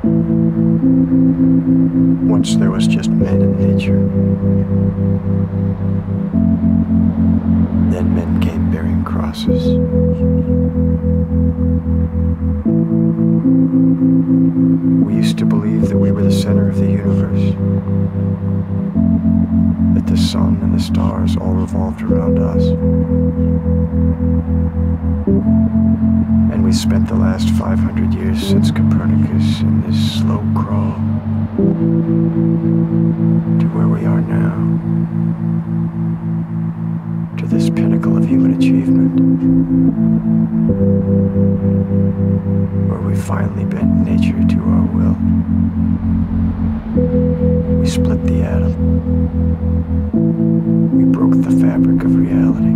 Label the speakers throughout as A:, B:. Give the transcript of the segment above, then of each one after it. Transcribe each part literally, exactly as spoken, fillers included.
A: Once there was just men and nature. Then men came bearing crosses. We used to believe that we were the center of the universe, that the sun and the stars all revolved around us. And we spent the last five hundred years since Copernicus in this slow crawl to where we are now, to this pinnacle of human achievement, where we finally bent nature to our will. We split the atom. We broke the fabric of reality.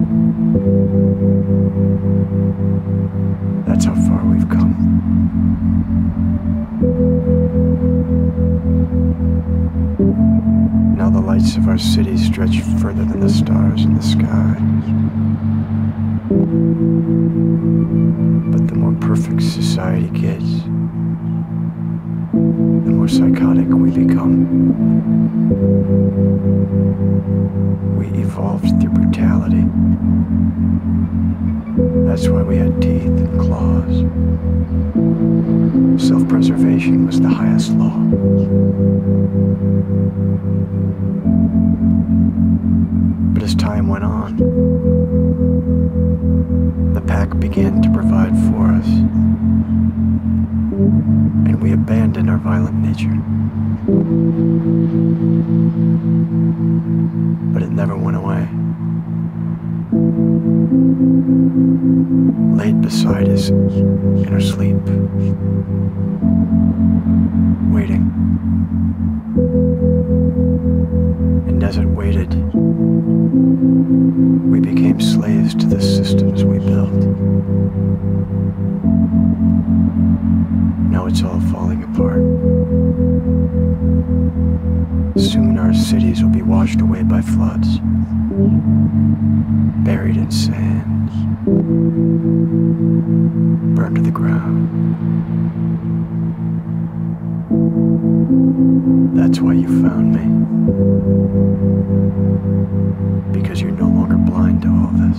A: That's how far we've come. Now the lights of our cities stretch further than the stars in the sky. But the more perfect society gets, the more psychotic we become. We evolved through brutality. That's why we had teeth and claws. Self-preservation was the highest law. But as time went on, the pack began to provide for us, and we abandoned our violent nature. But it never went away. Laid beside us in our sleep, waiting. And as it waited, we became slaves to the systems we built. Now it's all falling apart. Soon our cities will be washed away by floods, buried in sands, burned to the ground. That's why you found me. Because you're no longer blind to all this.